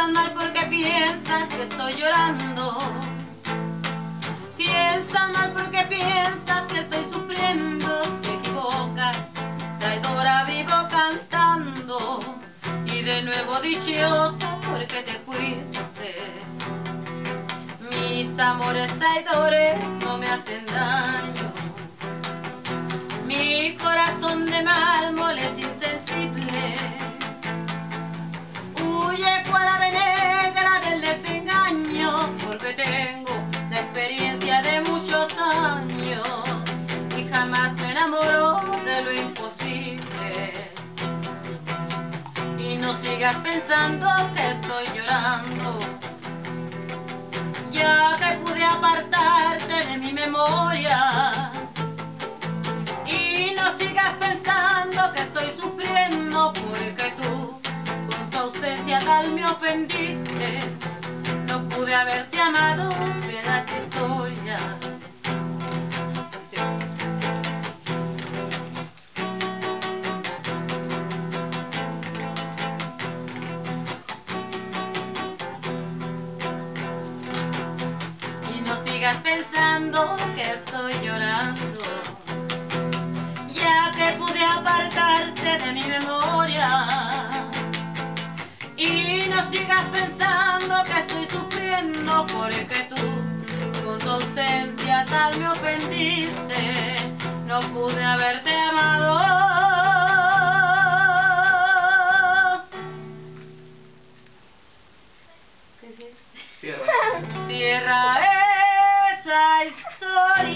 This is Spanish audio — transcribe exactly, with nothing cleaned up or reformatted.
Piensas mal porque piensas que estoy llorando. Piensas mal porque piensas que estoy sufriendo. Te equivocas, traidora, vivo cantando. Y de nuevo dichosa porque te fuiste. Mis amores traidores no me hacen daño. Mi corazón de mármol es insensible. Huye cual ave negra del desengaño, porque tengo la experiencia de muchos años y jamás me enamoro de lo imposible. Y no sigas pensando que estoy llorando, ya que pude apartarte de mi memoria. Y no sigas pensando que estoy sufriendo, porque tú con tu ausencia tal me ofendiste. No pude haberte amado, me das historia. Y no sigas pensando que estoy llorando, ya que pude apartarte de mi memoria. Y no sigas pensando que estoy sufriendo, porque tú con tu ausencia tal me ofendiste. No pude haberte amado. ¿Qué es? Cierra. Cierra esa historia.